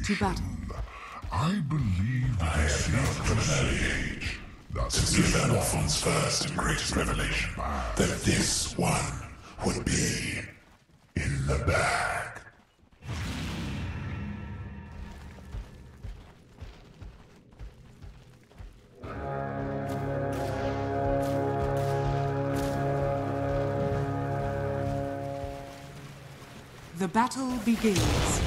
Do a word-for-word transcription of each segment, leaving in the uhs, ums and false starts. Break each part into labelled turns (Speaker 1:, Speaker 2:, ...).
Speaker 1: to battle.
Speaker 2: I believe
Speaker 3: I have known from an early age, since the Infernal Fund's first and greatest revelation, that this one would be in the bag.
Speaker 1: The battle begins.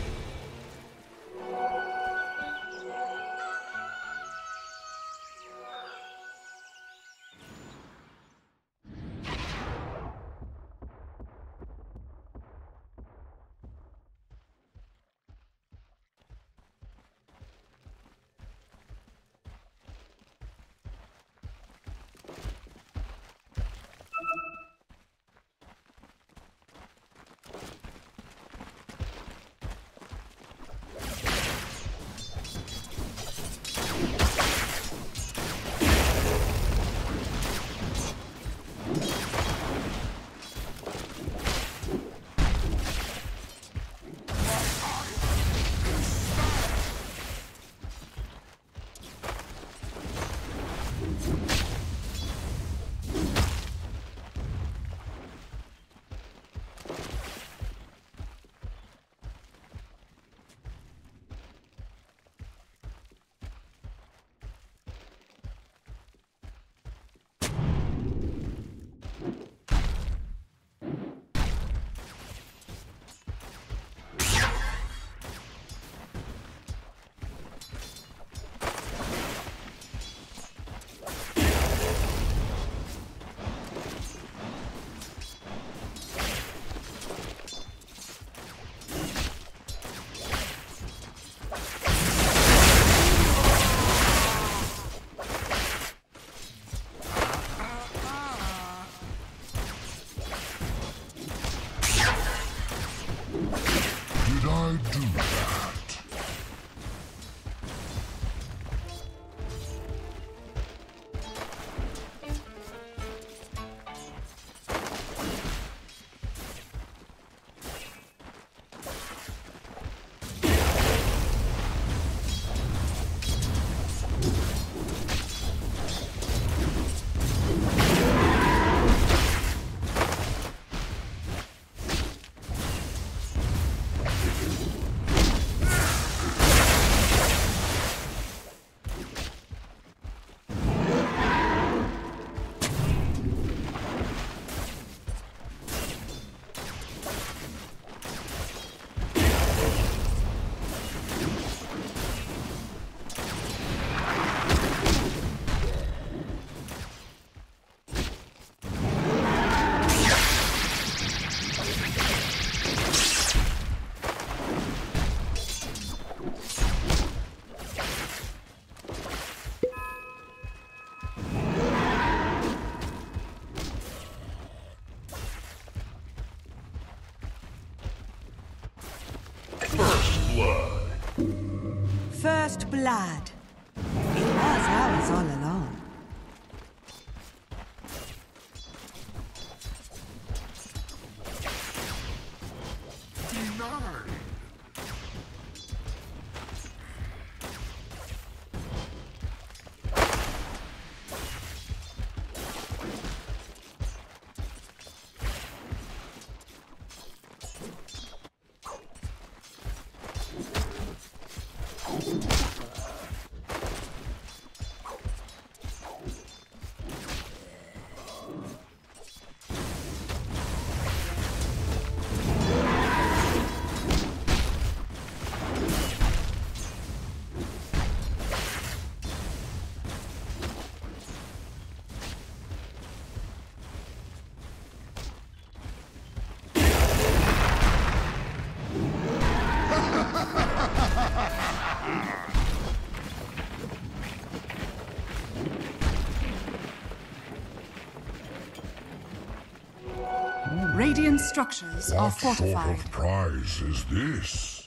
Speaker 2: Did I do that?
Speaker 3: First blood.
Speaker 1: First blood. It was ours all along.
Speaker 2: Denied.
Speaker 1: Radiant structures are
Speaker 2: What sort
Speaker 1: fortified.
Speaker 2: of prize is this?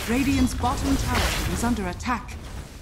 Speaker 1: Radiant's bottom tower is under attack.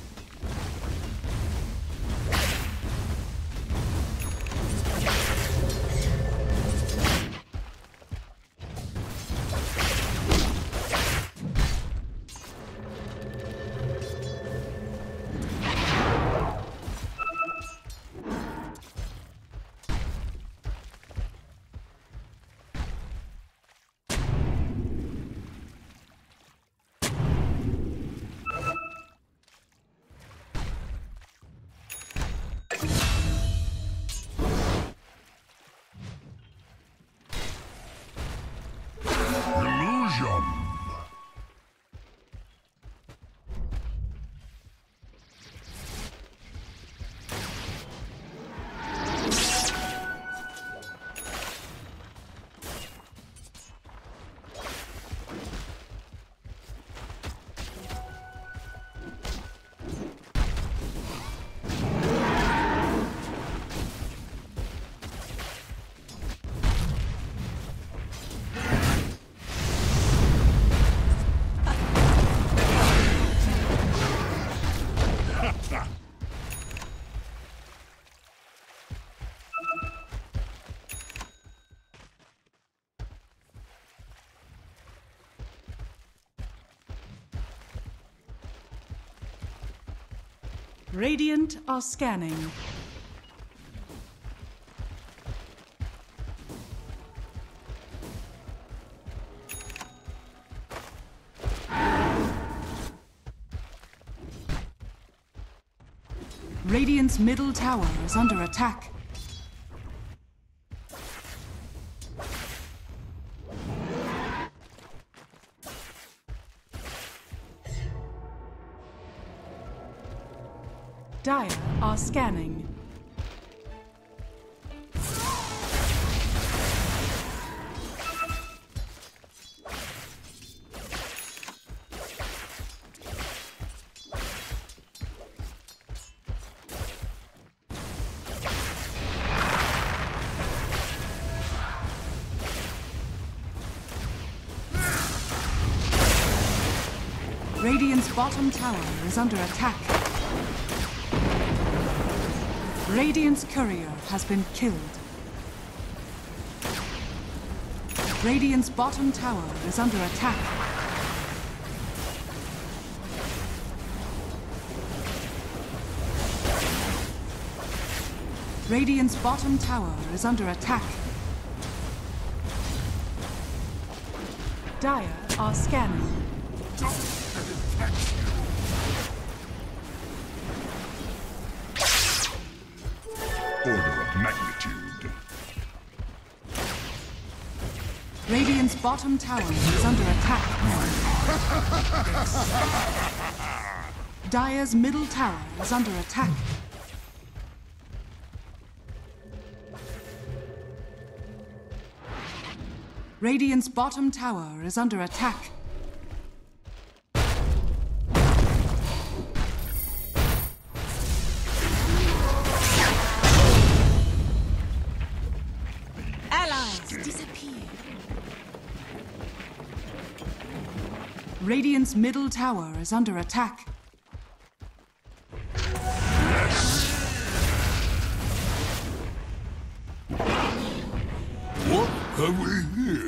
Speaker 1: Radiant are scanning. Radiant's middle tower is under attack. Dire are scanning. Radiant's bottom tower is under attack. Radiant's courier has been killed. Radiant's bottom tower is under attack. Radiant's bottom tower is under attack. Dire are scanning.
Speaker 3: Order of magnitude.
Speaker 1: Radiant's bottom tower is under attack. Dire's middle tower is under attack. Radiant's bottom tower is under attack. Radiant's middle tower is under attack.
Speaker 3: What have we here?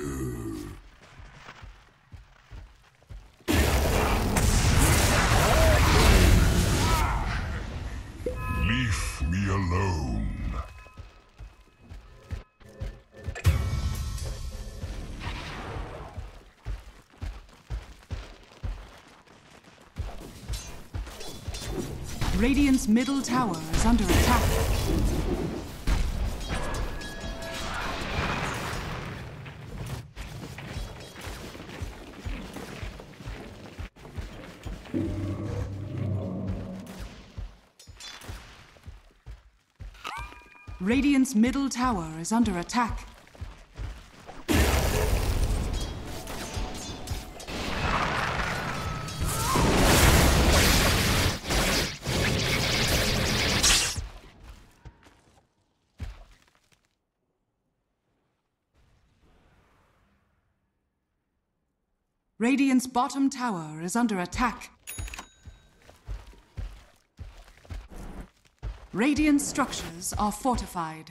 Speaker 2: Leave me alone.
Speaker 1: Radiant's middle tower is under attack. Radiant's middle tower is under attack. Radiant's bottom tower is under attack. Radiant structures are fortified.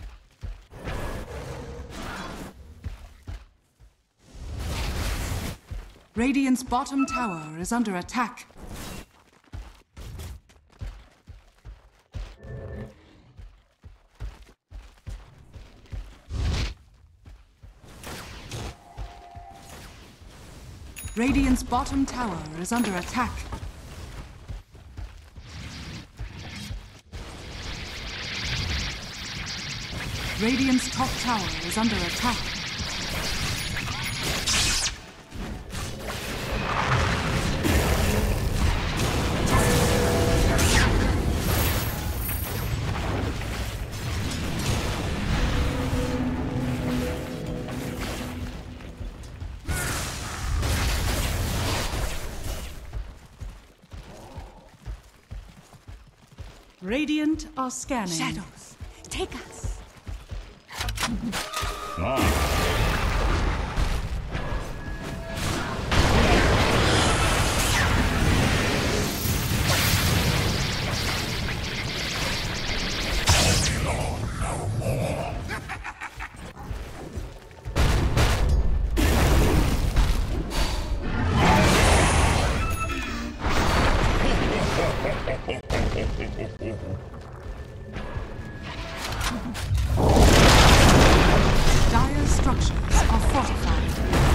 Speaker 1: Radiant's bottom tower is under attack. Radiant's bottom tower is under attack. Radiant's top tower is under attack. Radiant are scanning.
Speaker 4: Shadows, take us.
Speaker 2: Ah.
Speaker 1: Dire structures are fortified.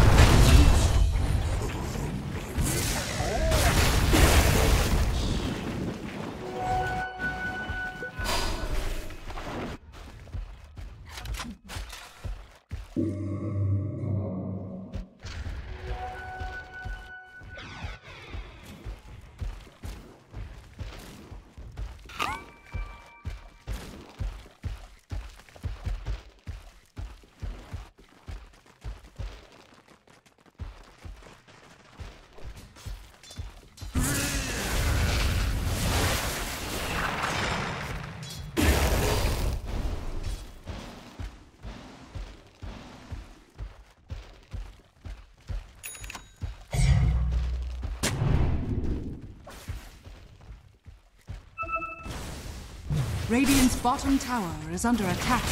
Speaker 1: Radiant's bottom tower is under attack.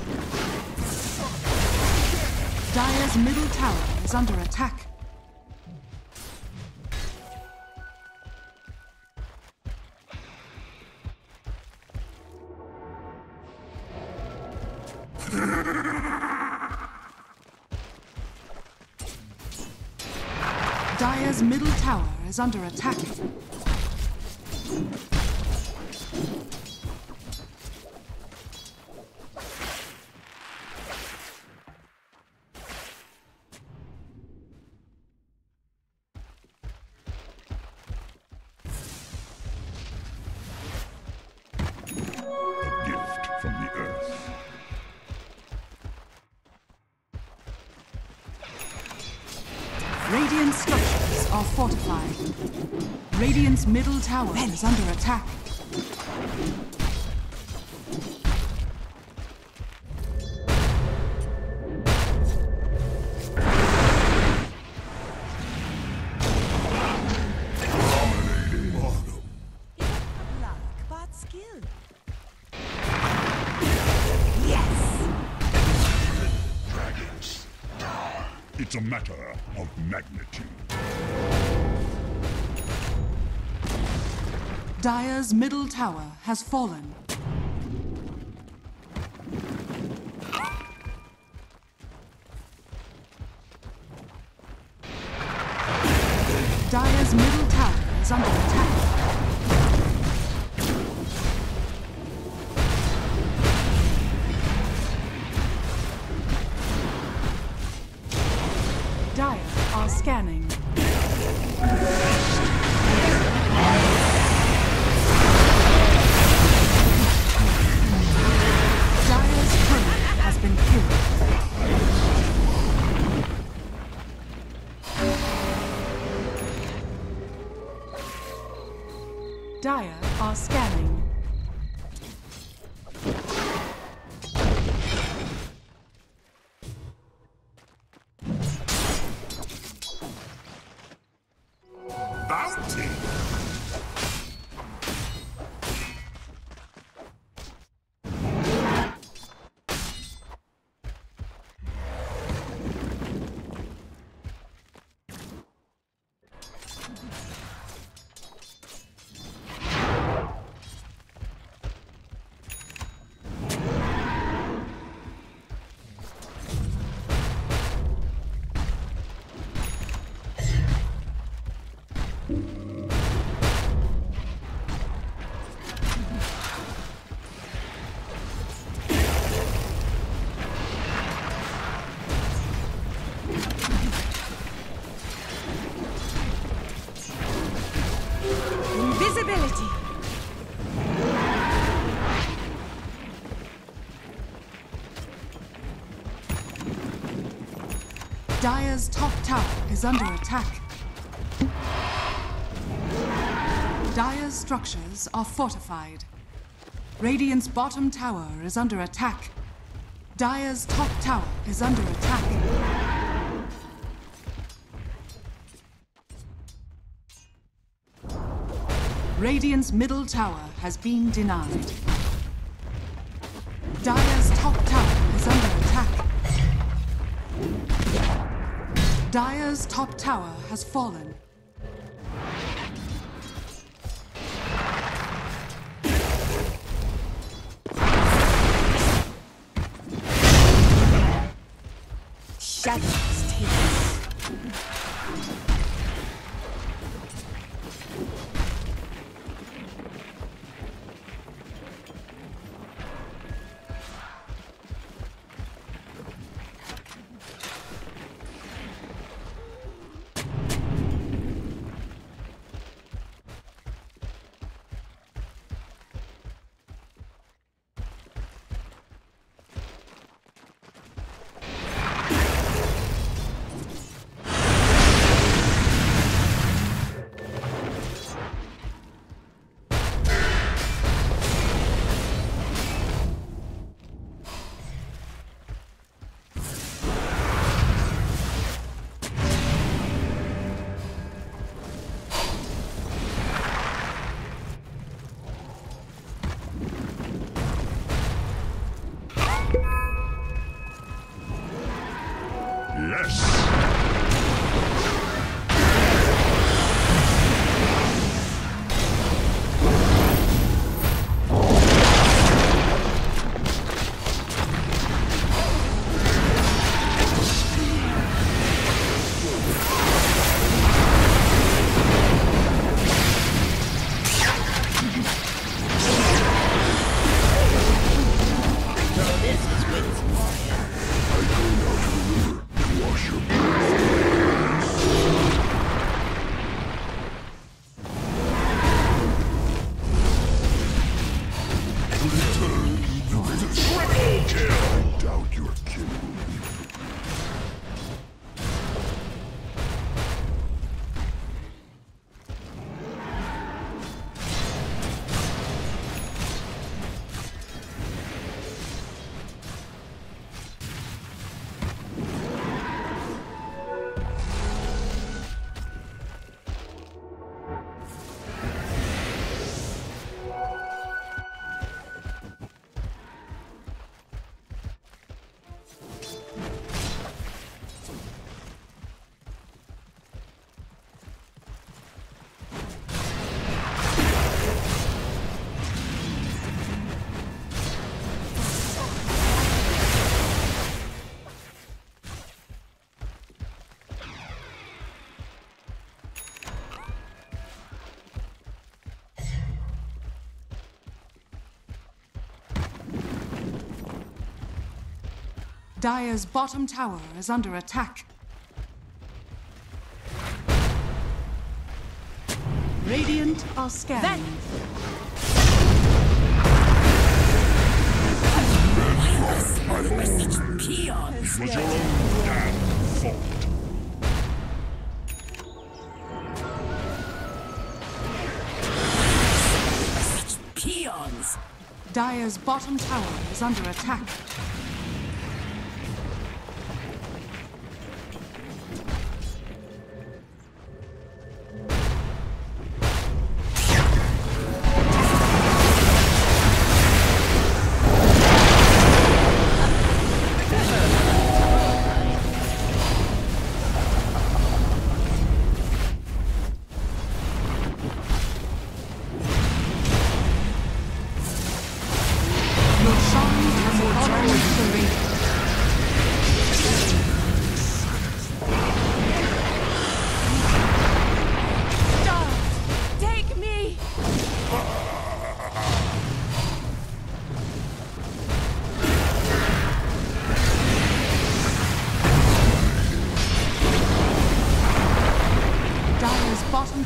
Speaker 1: Dire's middle tower is under attack. Dire's middle tower is under attack.
Speaker 2: From the earth.
Speaker 1: Radiant structures are fortified. Radiant's middle tower is under attack.
Speaker 2: It's a matter of magnitude.
Speaker 1: Dire's middle tower has fallen. Dire's middle tower is under attack. Dire are scanning. Dire's turret has been killed. Dire are scanning.
Speaker 3: bounty!
Speaker 4: Invisibility.
Speaker 1: Dire's top tower is under attack. Dire's structures are fortified. Radiant's bottom tower is under attack. Dire's top tower is under attack. Radiant's middle tower has been denied. Dire's top tower is under attack. Dire's top tower has fallen.
Speaker 4: Shadows take us.
Speaker 1: Dire's bottom tower is under attack. Radiant are scanning.
Speaker 2: It was your own damn fault.
Speaker 4: Peons.
Speaker 1: Dire's bottom tower is under attack.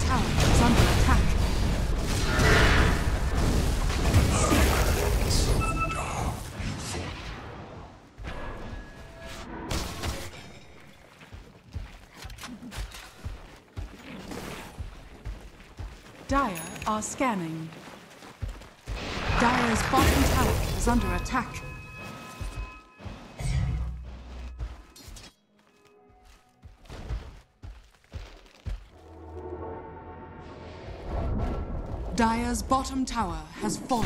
Speaker 1: tower is under attack.
Speaker 3: So dark, youthful.
Speaker 1: Dire are scanning. Dire's bottom tower is under attack. Dire's bottom tower has fallen.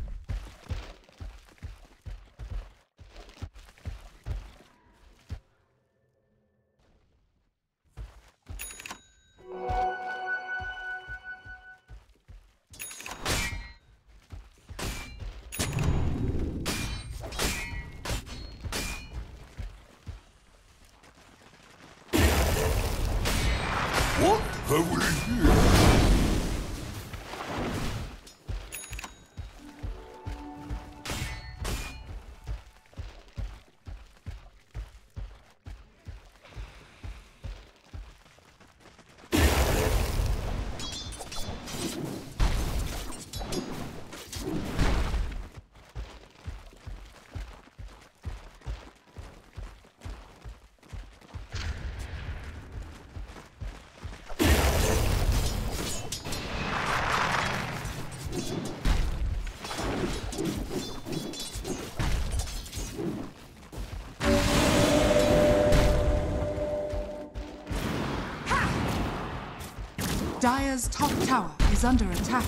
Speaker 3: What have we here? Dire's top tower is under attack.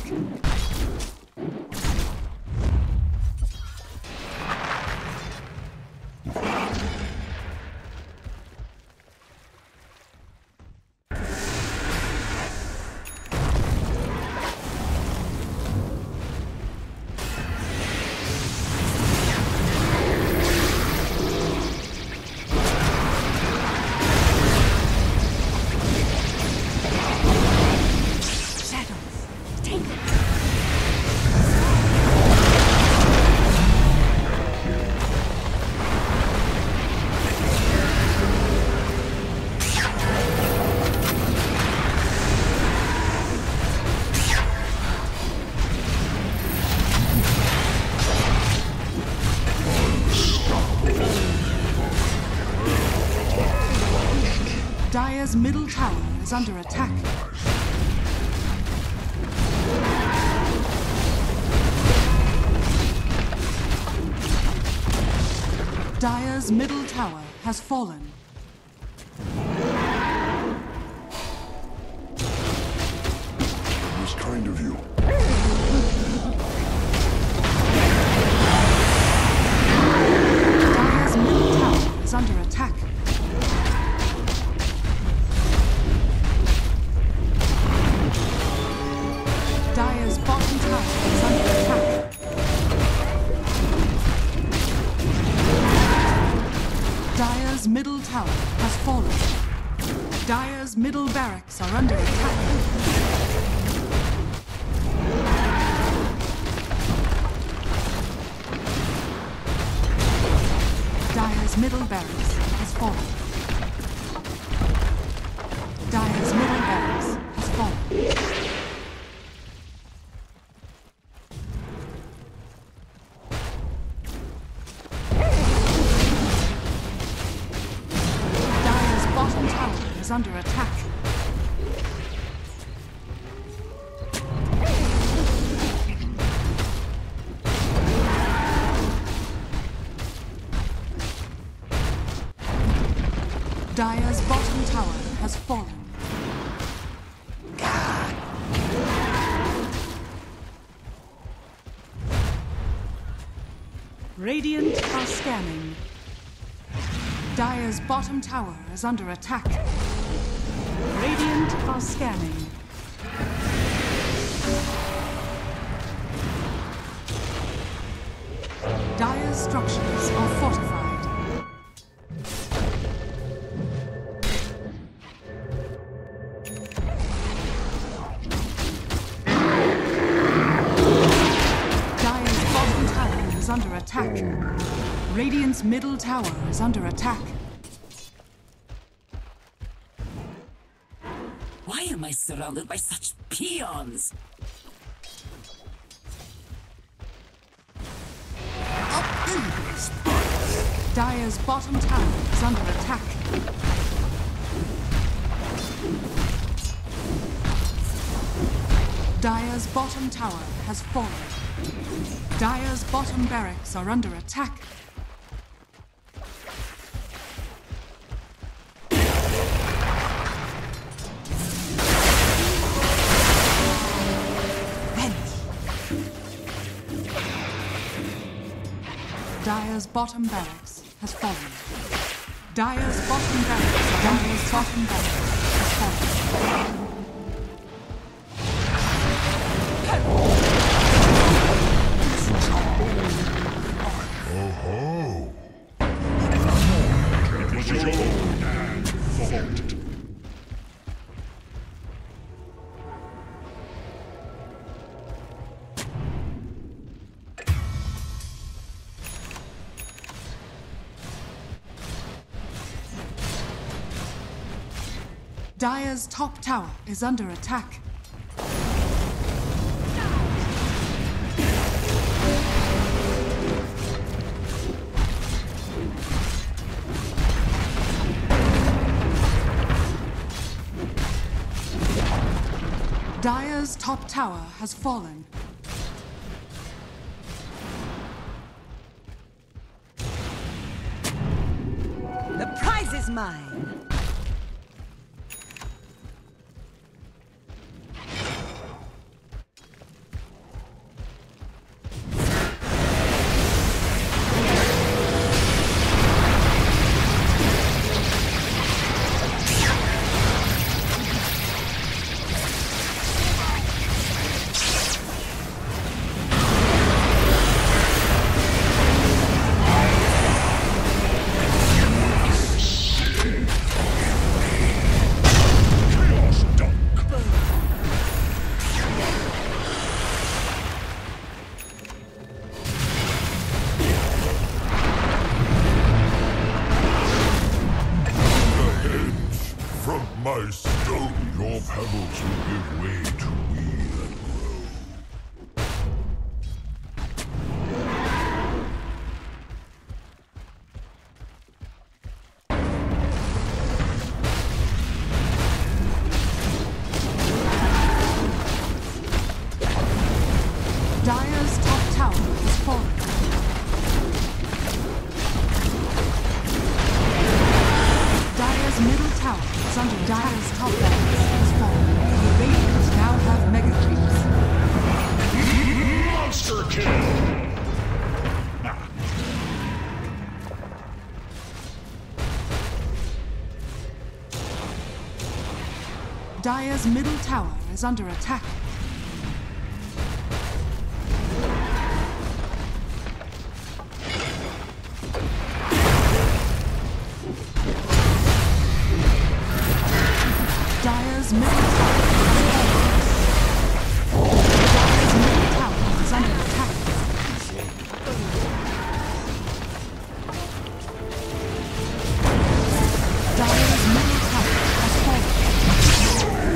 Speaker 3: Dire's middle tower is under attack. Dire's middle tower has fallen. It was kind of you.
Speaker 1: Dire's middle tower is under attack. Dire's bottom tower is under attack. Dire's middle tower has fallen. Dire's middle barracks are under attack. Dire's middle barracks has fallen. Dire's middle barracks has fallen. Is under attack. Dire's bottom tower has fallen. Radiant are scanning. Dire's bottom tower is under attack. Radiant are scanning. Dire's structures are fortified. Dire's bottom tower is under attack. Radiant's middle tower is under attack.
Speaker 4: Why am I surrounded by such peons?
Speaker 1: Dire's bottom tower is under attack. Dire's bottom tower has fallen. Dire's bottom barracks are under attack. Dire's bottom barracks has fallen. Dire's bottom barracks, Dire's bottom barracks has fallen.
Speaker 3: Oh-ho!
Speaker 2: It was your own fault.
Speaker 1: Dire's top tower is under attack. Dire's top tower has fallen.
Speaker 5: The prize is mine.
Speaker 3: My stone, your pebbles will give way to wheel and grow.
Speaker 1: Dire's top tower has fallen. Dire's middle tower is under Dire's top barracks has fallen. The Radiant now have mega creeps.
Speaker 2: Monster kill!
Speaker 1: Dire's middle tower is under attack. Dire's middle tower Dire's middle tower is under attack. Dire's middle tower has fallen.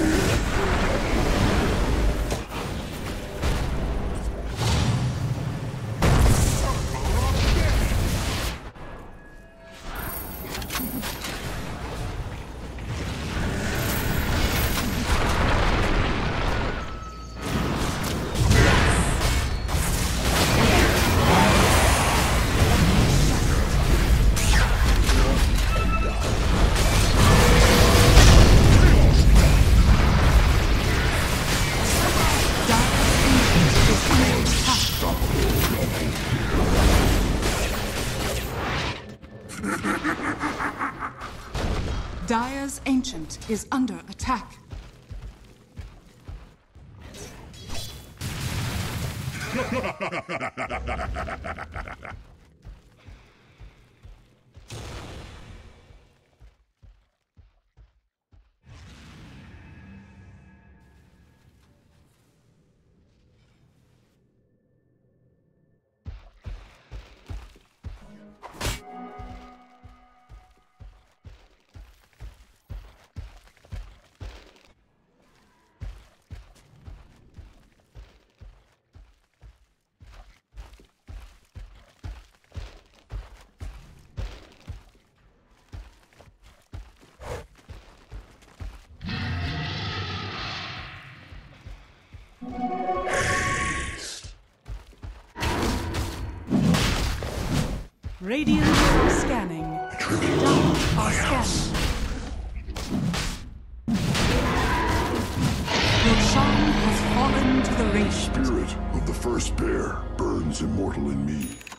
Speaker 1: Dire's Ancient is under attack. Radiant are scanning. Dire are scanning. Roshan has fallen to the Radiant.
Speaker 3: Spirit of the first bear burns immortal in me.